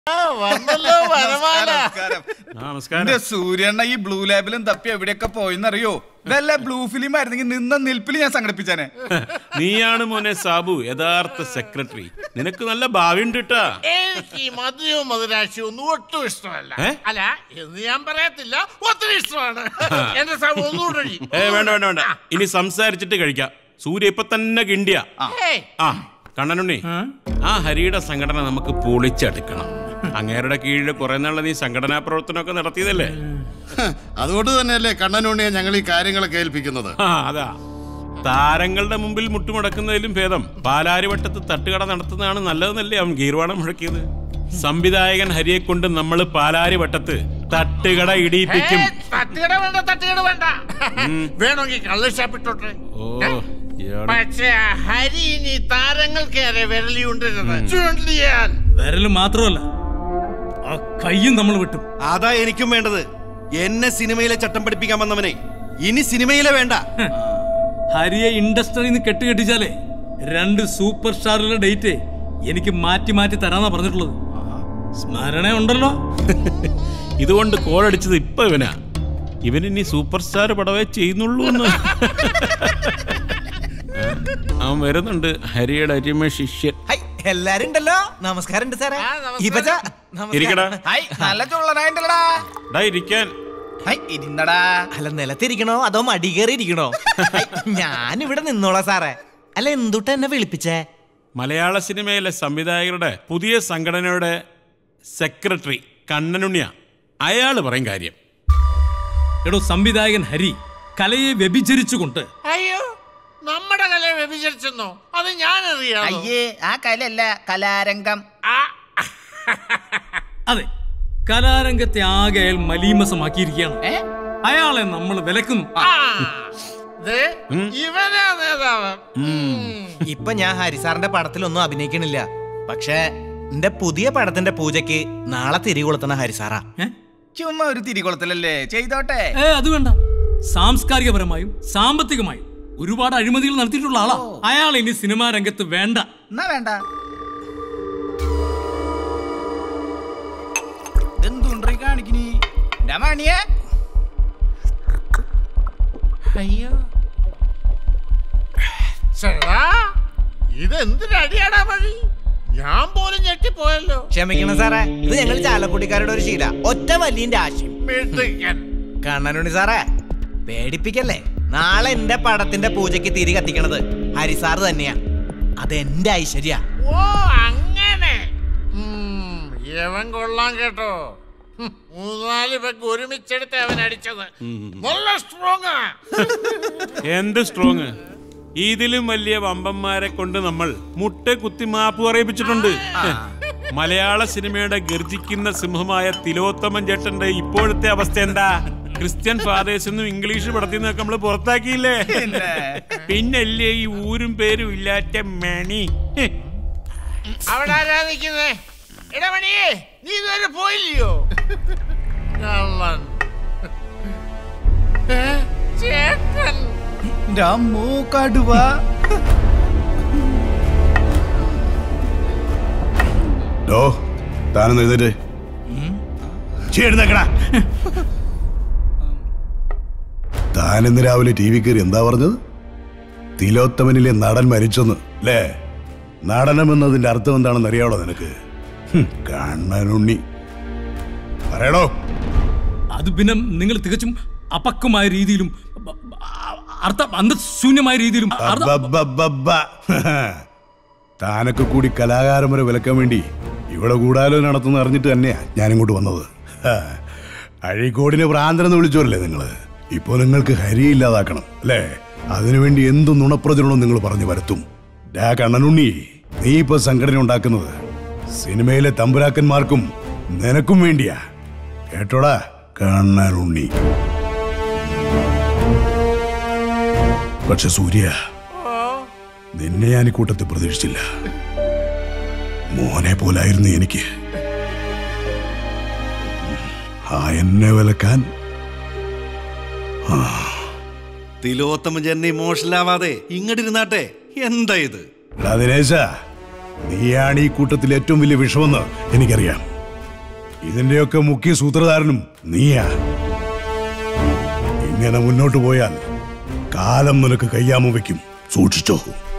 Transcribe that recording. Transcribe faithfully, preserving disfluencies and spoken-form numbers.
സൂര്യണ്ണ ഈ ബ്ലൂ ലാബിലും തപ്പി എവിടെയൊക്കെ പോയെന്നറിയോ? വല്ല ബ്ലൂ ഫിലിം ആയിരുന്നെങ്കിൽ നിന്ന നിൽപ്പിൽ ഞാൻ സംഘടിപ്പിച്ചാനെ. നീയാണ് മോനെ സാബു യഥാർത്ഥ സെക്രട്ടറി. നിനക്ക് നല്ല ഭാവി ഉണ്ട് കേട്ടാ. എനിക്ക് മധുരവും മധുരാശിയും ഒന്നും ഒട്ടും ഇഷ്ടമല്ല. അല്ല എന്ന് ഞാൻ പറയത്തില്ല, ഒത്തിരി ഇഷ്ടമാണ്. എന്റെ സാബു ഒന്നുകൂടി. ഏ വേണ്ട വേണ്ട വേണ്ട, ഇനി സംസാരിച്ചിട്ട് കഴിക്കാം. സൂര്യ ഇപ്പൊ തന്നെ കിണ്ടിയ. ആ കണ്ണനുണ്ണി, ആ ഹരിയുടെ സംഘടന നമുക്ക് പൊളിച്ചെടുക്കണം. അങ്ങേരുടെ കീഴിൽ കുറെ നാളെ നീ സംഘടനാ പ്രവർത്തനമൊക്കെ നടത്തിയതല്ലേ? അതുകൊണ്ട് തന്നെയല്ലേ കണ്ണനുണ്ണിയെ ഞങ്ങൾ ഈ കാര്യങ്ങളൊക്കെ ഏൽപ്പിക്കുന്നത്. അതാ, താരങ്ങളുടെ മുമ്പിൽ മുട്ടുമുടക്കുന്നതിലും ഭേദം പാലാരിവട്ടത്ത് തട്ടുകട നടത്തുന്നതാണ് നല്ലതെന്നല്ലേ അവൻ ഗീർവാണം മുഴക്കിയത്. സംവിധായകൻ ഹരിയെ കൊണ്ട് നമ്മൾ പാലാരിവട്ടത്ത് തട്ടുകട ഇടിയിപ്പിക്കും. തട്ടുകട വേണ്ട, തട്ടുകട വേണ്ട, വേണമെങ്കിൽ കള്ളുഷാപ്പിട്ടോട്ടെ. പക്ഷേ ഹരി ഇനി താരങ്ങൾക്കേറെ വിരലി ഉണ്ടരുത്. വിരല് മാത്രമല്ല, ആ കയ്യും നമ്മൾ വിട്ടും. അതാ എനിക്കും വേണ്ടത്. എന്നെ സിനിമയിലെ ചട്ടം പഠിപ്പിക്കാൻ വന്നവനെ ഇനി സിനിമയിലെ വേണ്ട. ഹരിയെ ഇൻഡസ്ട്രിയിൽ നിന്ന് കെട്ടുകെട്ടിച്ചാലേ രണ്ട് സൂപ്പർ സ്റ്റാറുകളുടെ ഡേറ്റ് എനിക്ക് മാറ്റി മാറ്റി തരാന്നാ പറഞ്ഞിട്ടുള്ളത്. സ്മരണ ഉണ്ടല്ലോ. ഇതുകൊണ്ട് കോളടിച്ചത് ഇപ്പൊ ഇവനാ. ഇവനിനി സൂപ്പർ സ്റ്റാർ പടവേ ചെയ്യുന്നുള്ളൂ എന്ന്. അവൻ വരുന്നുണ്ട്, ഹരിയുടെ അരിമ ശിഷ്യൻ. എല്ലാരും ഉണ്ടല്ലോ. നമസ്കാരം സാറേ. അല്ല നിലത്തിരിക്കണോ അതോ മടി കയറി ഇരിക്കണോ? ഞാൻ ഇവിടെ നിന്നോളാം സാറേ. അല്ല എന്തുട്ട എന്നെ വിളിപ്പിച്ചേ? മലയാള സിനിമയിലെ സംവിധായകരുടെ പുതിയ സംഘടനയുടെ സെക്രട്ടറി കണ്ണനുണ്ണിയ. അയാള് പറയും കാര്യം. എടോ, സംവിധായകൻ ഹരി കലയെ വ്യഭിചരിച്ചുകൊണ്ട്. അയ്യോ, നമ്മുടെ കലയെ വ്യഭിചരിച്ചെന്നോ? അത് ഞാൻ അറിയാം. അയ്യേ, ആ കലയല്ല, കലാരംഗം. അതെ, കലാരംഗത്തെ ആകെ അയാൾ മലീമസമാക്കിയിരിക്കുകയാണ്. അയാളെ നമ്മൾ വിലക്കുന്നു. ഇപ്പൊ ഞാൻ ഹരിസാറിന്റെ പടത്തിലൊന്നും അഭിനയിക്കണില്ല. പക്ഷെ എന്റെ പുതിയ പടത്തിന്റെ പൂജയ്ക്ക് നാളെ തിരികൊളുത്തണ ഹരിസാറാ. ചുമ്മാ ഒരു തിരികൊളുത്തലല്ലേ, ചെയ്തോട്ടെ. ഏ അത് വേണ്ട. സാംസ്കാരികപരമായും സാമ്പത്തികമായും ഒരുപാട് അഴിമതികൾ നടത്തിയിട്ടുള്ള ആളാ അയാൾ. ഇനി സിനിമാ രംഗത്ത് വേണ്ട. എന്നാ വേണ്ട. എന്തുണ്ടീ കാണിക്കണീ രാമാണിയെ? അയ്യോ, ഇതെന്തിനടിയാടാ വഴി? ഞാൻ പോലും ഞെട്ടിപ്പോയല്ലോ. ക്ഷമിക്കണം സാറേ, ഇത് ഞങ്ങൾ ചാലക്കുടിക്കാരുടെ ഒരു ശീല. ഒറ്റ വലിയ ആശയം. കണ്ണനുണ്ണി സാറേ, പേടിപ്പിക്കല്ലേ. നാളെ എന്റെ പടത്തിന്റെ പൂജയ്ക്ക് തിരി കത്തിക്കണത് ഹരിസാറ് തന്നെയാ. അതെന്റെ ഐശ്വര്യ. ഓ അങ്ങനെ. യവൻ കൊള്ളാൻ കേട്ടോ. മൂന്നാല് പേർക്ക് ഒരുമിച്ചെടുത്ത് അവൻ അടിച്ചത്. നല്ല സ്ട്രോങ്. എന്ത് സ്ട്രോങ്? ഇതിലും വലിയ വമ്പന്മാരെ കൊണ്ട് നമ്മൾ മുട്ട കുത്തി മാപ്പ് പറയിപ്പിച്ചിട്ടുണ്ട്. മലയാള സിനിമയുടെ ഗർജിക്കുന്ന സിംഹമായ തിലോത്തമൻ ചേട്ടന്റെ ഇപ്പോഴത്തെ അവസ്ഥ എന്താ? ക്രിസ്ത്യൻ ഫാദേഴ്സ് ഒന്നും ഇംഗ്ലീഷ് പടത്തിൽ നിന്നൊക്കെ നമ്മള് പുറത്താക്കിയില്ലേ? പിന്നല്ലേ ഈ ഊരും പേരും ഇല്ലാത്ത മണി. അവിടെ ആരാധിക്കുന്നേ? ഇടമണിയേ, നീ ഇതുവരെ പോയില്ലയോ? ചേട്ടൻ താനൊന്ന് എഴുന്നേറ്റ് താനിന്ന് രാവിലെ ടി വി കയറി എന്താ പറഞ്ഞത്? തിലോത്തമനിലെ നടൻ മരിച്ചെന്ന് അല്ലേ? നടനം എന്നതിന്റെ അർത്ഥം എന്താണെന്ന് അറിയാവോ നിനക്ക്? കണ്ണനുണ്ണി പറയണോ? അത് പിന്നെ നിങ്ങൾ തികച്ചും അപക്വമായ രീതിയിലും അർത്ഥശൂന്യമായ രീതിയിലും താനൊക്കെ കൂടി കലാകാരന്മാരെ വിലക്കാൻ വേണ്ടി ഇവിടെ കൂടാലോ നടത്തുന്ന അറിഞ്ഞിട്ട് തന്നെയാ ഞാനിങ്ങോട്ട് വന്നത്. അഴീക്കോടിനെ ഭ്രാന്തനെന്ന് വിളിച്ചോരല്ലേ നിങ്ങള്? ഇപ്പൊ നിങ്ങൾക്ക് ഹരിയില്ലാതാക്കണം അല്ലേ? അതിനുവേണ്ടി എന്ത് നുണപ്രചരണവും നിങ്ങൾ പറഞ്ഞു വരുത്തും. ഡാ കണ്ണനുണ്ണി, നീ ഇപ്പൊ സംഘടന ഉണ്ടാക്കുന്നത് സിനിമയിലെ തമ്പുരാക്കന്മാർക്കും നിനക്കും വേണ്ടിയാ. കേട്ടോടാ കണ്ണനുണ്ണി. പക്ഷെ സൂര്യ, നിന്നെ ഞാൻ ഈ കൂട്ടത്തിൽ പ്രതീക്ഷിച്ചില്ല. മോനെ പോലായിരുന്നു എനിക്ക്. ആ എന്നെ വിലക്കാൻ തിലോത്തമൻ ചേട്ടൻ ഇമോഷണൽ ആവാതെ ഇങ്ങോട്ടിരുന്നാട്ടെ. എന്താ ഇത്? ദിനേശ, നീയാണ് ഈ കൂട്ടത്തിൽ ഏറ്റവും വലിയ വിഷമെന്ന് എനിക്കറിയാം. ഇതിന്റെയൊക്കെ മുഖ്യ സൂത്രധാരനും നീയാ. ഇങ്ങനെ മുന്നോട്ട് പോയാൽ കാലം നിനക്ക് കയ്യാമ വയ്ക്കും. സൂക്ഷിച്ചോ.